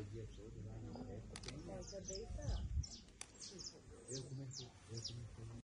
o dia todo lá na festa. Essa daí tá. Eu comecei.